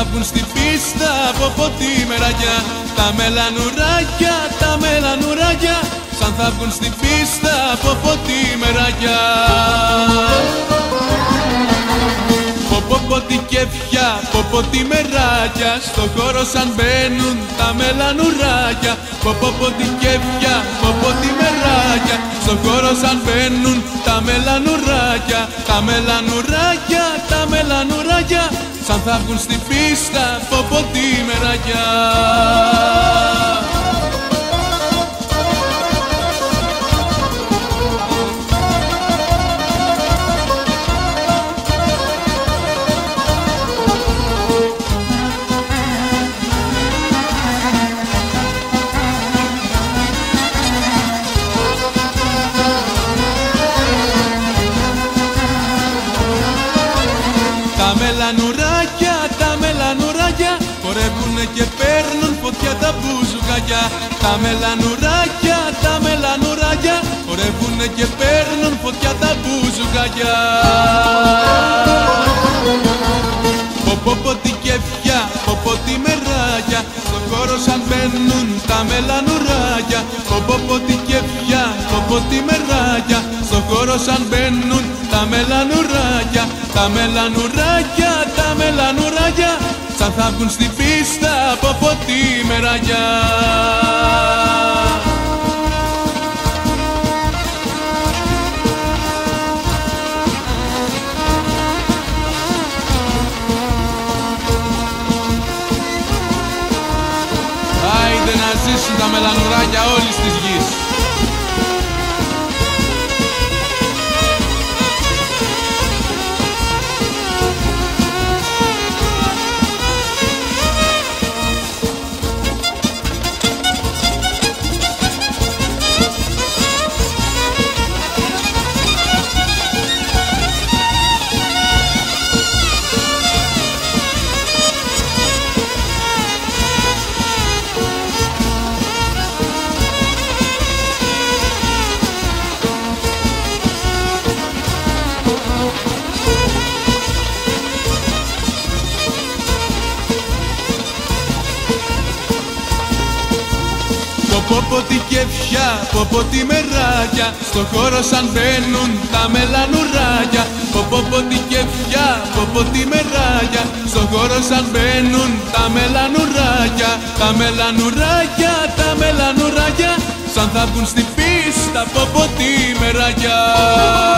βγουν στην πίστα από τη μεραγιά. Τα μελανουράκια, τα μελανουράκια, σαν θα βγουν στην πίστα από τη μεραγιά. Πω τι κέφια, πω τι μεράκια, στο χώρο σαν μπαίνουν τα μελανουράκια. Πω τι κέφια, πω τι μεράκια, στο χώρο σαν μπαίνουν τα μελανουράκια. Τα μελανουράκια, τα μελανουράκια, σαν θα βγουν στην πίστα από τη μεραγιά. Τα μελανουράκια, τα μελανουράκια, χορεύουνε και παίρνουν φωτιά τα μπουζουκάκια. Τα μελανουράκια, τα μελανουράκια, χορεύουνε και παίρνουν φωτιά τα μπουζουκάκια. Πω τι κέφια, πω τι μεράκια, στον χώρο σαν μπαίνουν τα μελανουράκια. Πω τι κέφια, πω τι μεράκια, στον χώρο σαν μπαίνουν τα μελανουράκια. Τα μελανουράκια, τα μελανουράκια, σαν θα βγουν στην πίστα από τη μεραγιά. Άιντε να ζήσουν τα μελανουράκια όλης της γης. Πω τι κέφια, πω τι μεράκια, στο χώρο σαν μπαίνουν τα μελανουράκια. Πω τι κέφια, πω τι μεράκια, στο χώρο σαν μπαίνουν τα μελανουράκια. Τα μελανουράκια, τα μελανουράκια, σαν θα βγουν στην πίστα από τη μεραγιά.